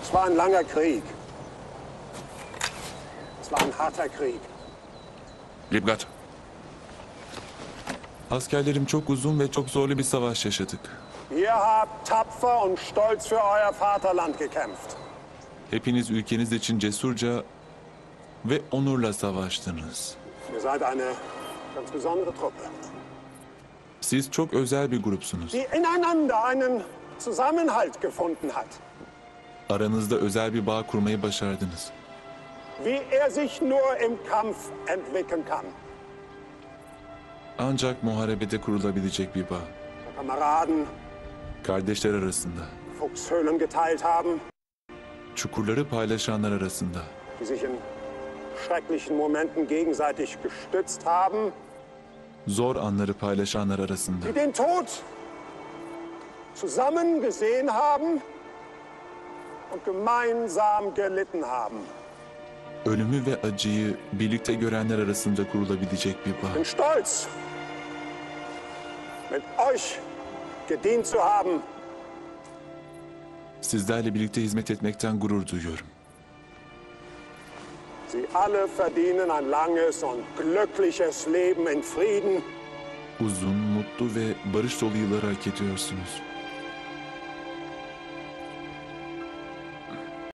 Es war ein langer Krieg. Es war ein harter Krieg. Libgat. Askerlerim çok uzun ve çok zorlu bir savaş yaşadık. Ihr habt tapfer und stolz für euer Vaterland gekämpft. Hepiniz ülkeniz için cesurca ve onurla savaştınız. Ihr seid eine ganz besondere Truppe, Siz çok özel bir grupsunuz. die ineinander einen Zusammenhalt gefunden hat, Aranızda özel bir bağ kurmayı başardınız. wie er sich nur im Kampf entwickeln kann. Ancak muharebede kurulabilecek bir bağ. Kameraden, Kardeşler arasında, Fuchshöhlen geteilt haben, çukurları paylaşanlar arasında, die sich in schrecklichen Momenten gegenseitig gestützt haben, zor anları paylaşanlar arasında, die den Tod zusammen gesehen haben und gemeinsam gelitten haben. ölümü ve acıyı birlikte görenler arasında kurulabilecek bir bağ. Ich bin stolz, mit euch gedient zu haben. Sizlerle birlikte hizmet etmekten gurur duyuyorum. Sie alle verdienen ein langes und glückliches Leben in Frieden. Uzun, mutlu ve barış dolu yılları hak ediyorsunuz.